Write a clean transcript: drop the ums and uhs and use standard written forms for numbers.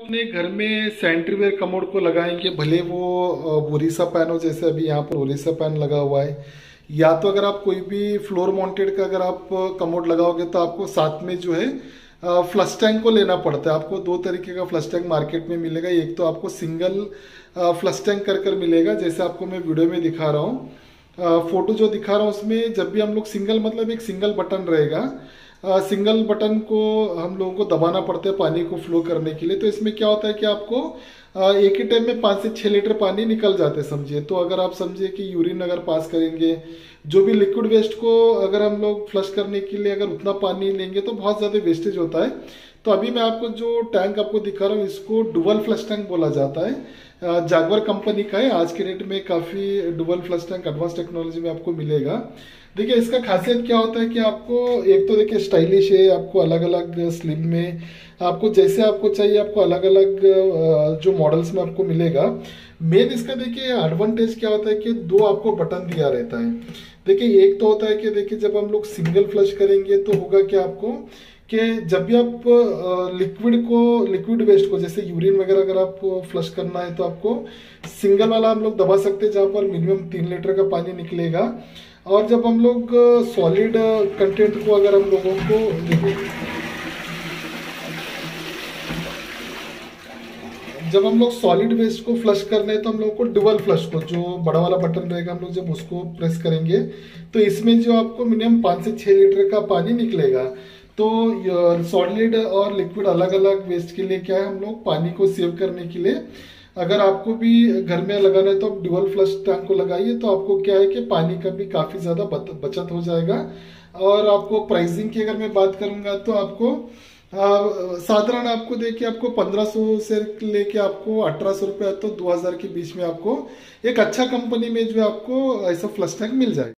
अपने घर में सैनिटरीवेयर कमोड को लगाएंगे, भले वो ओरिसा पैन हो, जैसे अभी यहाँ पर ओरिसा पैन लगा हुआ है, या तो अगर आप कोई भी फ्लोर माउंटेड का अगर आप कमोड लगाओगे तो आपको साथ में जो है फ्लश टैंक को लेना पड़ता है। आपको दो तरीके का फ्लश टैंक मार्केट में मिलेगा। एक तो आपको सिंगल फ्लश टैंक कर मिलेगा, जैसे आपको मैं वीडियो में दिखा रहा हूँ, फोटो जो दिखा रहा हूँ उसमें जब भी हम लोग सिंगल मतलब एक सिंगल बटन रहेगा, सिंगल बटन को हम लोगों को दबाना पड़ता है पानी को फ्लो करने के लिए। तो इसमें क्या होता है कि आपको एक ही टाइम में 5 से 6 लीटर पानी निकल जाते हैं समझिए। तो अगर आप समझिए कि यूरिन अगर पास करेंगे, जो भी लिक्विड वेस्ट को अगर हम लोग फ्लश करने के लिए अगर उतना पानी लेंगे तो बहुत ज़्यादा वेस्टेज होता है। तो अभी मैं आपको जो टैंक आपको दिखा रहा हूँ इसको डुअल फ्लश टैंक बोला जाता है। जागवर कंपनी का है। आज के डेट में काफ़ी dual flush tank advance technology में आपको मिलेगा। देखिए इसका खासियत क्या होता है कि आपको एक तो देखिए स्टाइलिश है, आपको अलग अलग स्लिम में आपको जैसे आपको चाहिए आपको अलग अलग जो मॉडल्स में आपको मिलेगा। मेन इसका देखिए एडवांटेज क्या होता है कि दो आपको बटन दिया रहता है। देखिए एक तो होता है कि देखिए जब हम लोग सिंगल फ्लश करेंगे तो होगा क्या आपको कि जब भी आप लिक्विड वेस्ट को जैसे यूरिन वगैरह अगर आप फ्लश करना है तो आपको सिंगल वाला हम लोग दबा सकते हैं, जहाँ पर मिनिमम 3 लीटर का पानी निकलेगा। और जब हम लोग सॉलिड कंटेंट को अगर हम लोगों को जब हम लोग सॉलिड वेस्ट को फ्लश करने हैं तो हम लोग को डुअल फ्लश को जो बड़ा वाला बटन रहेगा हम लोग जब उसको प्रेस करेंगे तो इसमें जो आपको मिनिमम 5 से 6 लीटर का पानी निकलेगा। तो सॉलिड और लिक्विड अलग अलग वेस्ट के लिए क्या है, हम लोग पानी को सेव करने के लिए अगर आपको भी घर में लगाना है तो आप डुअल फ्लश टैंक को लगाइए। तो आपको क्या है कि पानी का भी काफ़ी ज़्यादा बचत हो जाएगा। और आपको प्राइसिंग की अगर मैं बात करूंगा तो आपको साधारण आपको देखिए आपको 1500 से लेके आपको 1800 रुपये तो 2000 के बीच में आपको एक अच्छा कंपनी में जो आपको ऐसा फ्लश टैंक मिल जाएगा।